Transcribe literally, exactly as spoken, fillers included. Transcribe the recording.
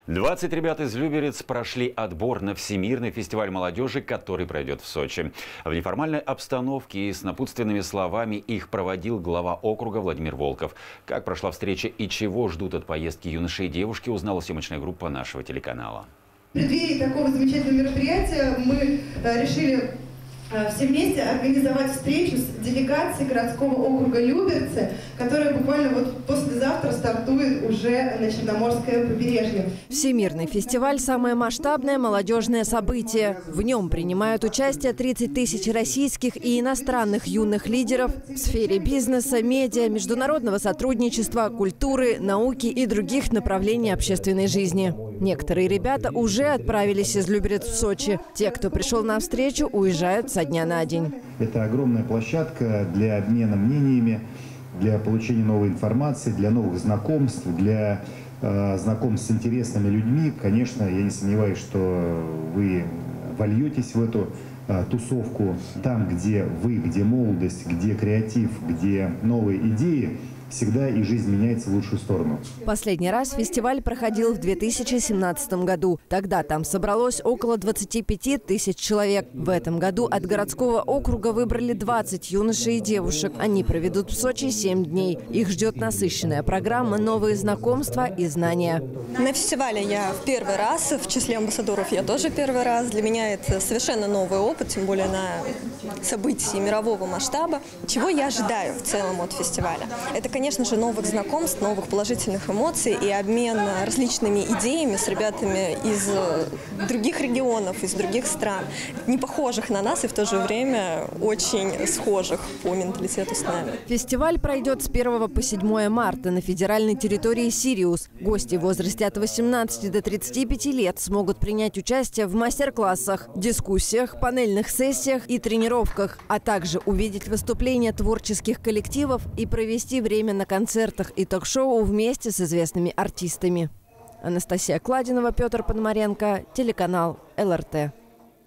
двадцать ребят из Люберец прошли отбор на Всемирный фестиваль молодежи, который пройдет в Сочи. В неформальной обстановке и с напутственными словами их проводил глава округа Владимир Волков. Как прошла встреча и чего ждут от поездки юноши и девушки, узнала съемочная группа нашего телеканала. В преддверии такого замечательного мероприятия мы решили все вместе организовать встречу с делегацией городского округа Люберцы, которая буквально вот послезавтра стартует уже на Черноморское побережье. Всемирный фестиваль – самое масштабное молодежное событие. В нем принимают участие тридцать тысяч российских и иностранных юных лидеров в сфере бизнеса, медиа, международного сотрудничества, культуры, науки и других направлений общественной жизни. Некоторые ребята уже отправились из Люберец в Сочи. Те, кто пришел на встречу, уезжают со дня на день. Это огромная площадка для обмена мнениями, для получения новой информации, для новых знакомств, для э, знакомств с интересными людьми. Конечно, я не сомневаюсь, что вы вольетесь в эту э, тусовку. Там, где вы, где молодость, где креатив, где новые идеи, всегда и жизнь меняется в лучшую сторону. Последний раз фестиваль проходил в две тысячи семнадцатом году. Тогда там собралось около двадцати пяти тысяч человек. В этом году от городского округа выбрали двадцать юношей и девушек. Они проведут в Сочи семь дней. Их ждет насыщенная программа, новые знакомства и знания. На фестивале я в первый раз, в числе амбассадоров я тоже первый раз. Для меня это совершенно новый опыт, тем более на событии мирового масштаба. Чего я ожидаю в целом от фестиваля? Это, конечно же, новых знакомств, новых положительных эмоций и обмен различными идеями с ребятами из других регионов, из других стран, не похожих на нас и в то же время очень схожих по менталитету с нами. Фестиваль пройдет с первого по седьмое марта на федеральной территории Сириус. Гости в возрасте от восемнадцати до тридцати пяти лет смогут принять участие в мастер-классах, дискуссиях, панельных сессиях и тренировках, а также увидеть выступления творческих коллективов и провести время на концертах и ток-шоу вместе с известными артистами. Анастасия Кладинова, Петр Пономаренко, телеканал эл эр тэ.